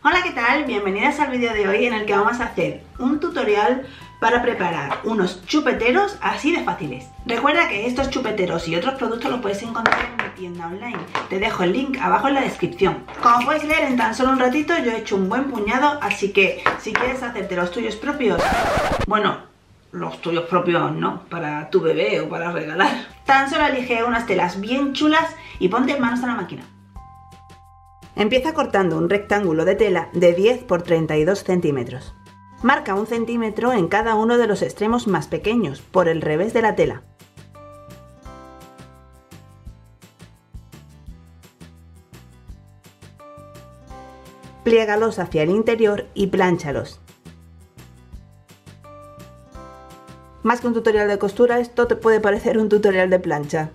Hola, ¿qué tal? Bienvenidas al vídeo de hoy en el que vamos a hacer un tutorial para preparar unos chupeteros así de fáciles. Recuerda que estos chupeteros y otros productos los puedes encontrar en mi tienda online. Te dejo el link abajo en la descripción. Como puedes leer, en tan solo un ratito yo he hecho un buen puñado, así que si quieres hacerte los tuyos propios, bueno, los tuyos propios no, para tu bebé o para regalar, tan solo elige unas telas bien chulas y ponte manos a la máquina. Empieza cortando un rectángulo de tela de 10 por 32 centímetros. Marca 1 centímetro en cada uno de los extremos más pequeños, por el revés de la tela. Plégalos hacia el interior y plánchalos. Más que un tutorial de costura, esto te puede parecer un tutorial de plancha.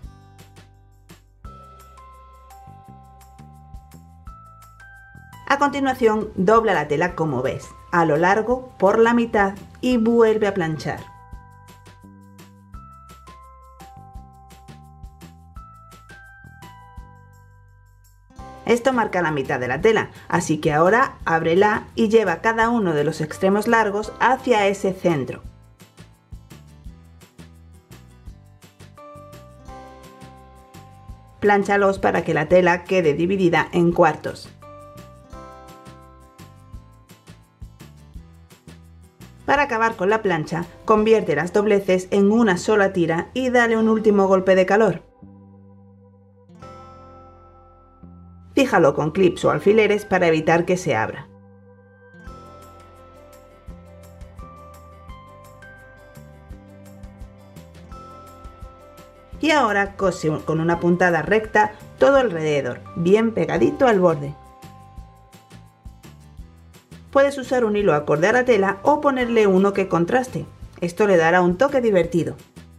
A continuación, dobla la tela como ves, a lo largo, por la mitad y vuelve a planchar. Esto marca la mitad de la tela, así que ahora ábrela y lleva cada uno de los extremos largos hacia ese centro. Plánchalos para que la tela quede dividida en cuartos. Para acabar con la plancha, convierte las dobleces en una sola tira y dale un último golpe de calor. Fíjalo con clips o alfileres para evitar que se abra. Y ahora cose con una puntada recta todo alrededor, bien pegadito al borde. Puedes usar un hilo acorde a la tela o ponerle uno que contraste. Esto le dará un toque divertido.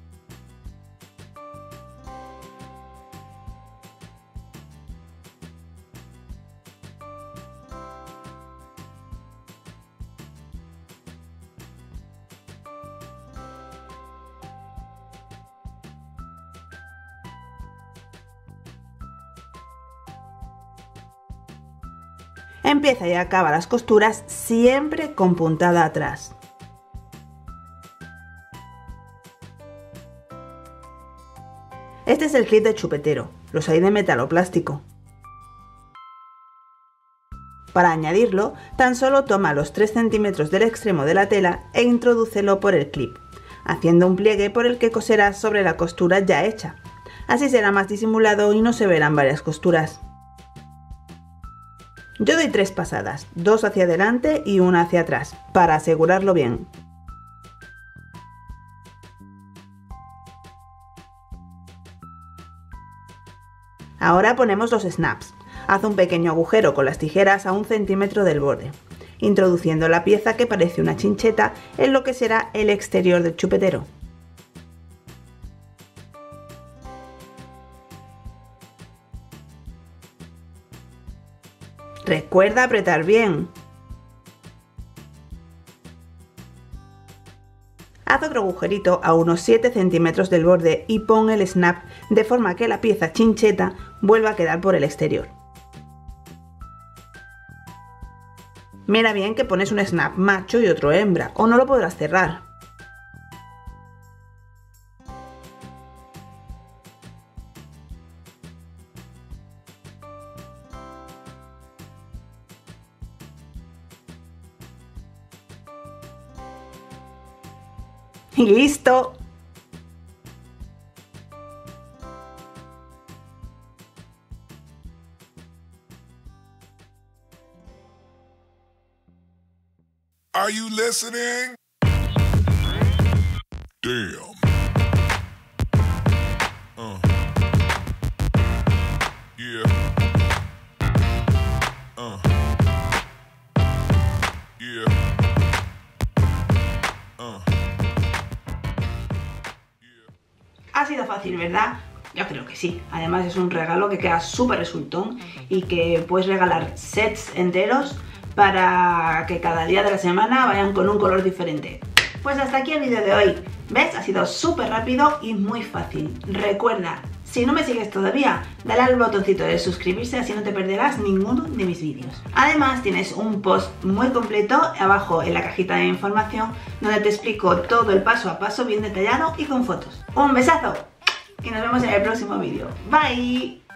Empieza y acaba las costuras siempre con puntada atrás. Este es el clip de chupetero, los hay de metal o plástico. Para añadirlo, tan solo toma los 3 centímetros del extremo de la tela e introdúcelo por el clip, haciendo un pliegue por el que coserás sobre la costura ya hecha. Así será más disimulado y no se verán varias costuras. Yo doy 3 pasadas, 2 hacia adelante y 1 hacia atrás, para asegurarlo bien. Ahora ponemos los snaps. Haz un pequeño agujero con las tijeras a 1 centímetro del borde, introduciendo la pieza que parece una chincheta en lo que será el exterior del chupetero. Recuerda apretar bien. Haz otro agujerito a unos 7 centímetros del borde y pon el snap de forma que la pieza chincheta vuelva a quedar por el exterior. Mira bien que pones un snap macho y otro hembra, o no lo podrás cerrar. Y listo. Are you listening? Damn. Yeah. Yeah. Ha sido fácil, ¿verdad? Yo creo que sí. Además es un regalo que queda súper resultón y que puedes regalar sets enteros para que cada día de la semana vayan con un color diferente. Pues hasta aquí el vídeo de hoy. ¿Ves? Ha sido súper rápido y muy fácil. Recuerda, Si no me sigues todavía, dale al botoncito de suscribirse, así no te perderás ninguno de mis vídeos. Además tienes un post muy completo abajo en la cajita de información donde te explico todo el paso a paso bien detallado y con fotos. ¡Un besazo! Y nos vemos en el próximo vídeo. ¡Bye!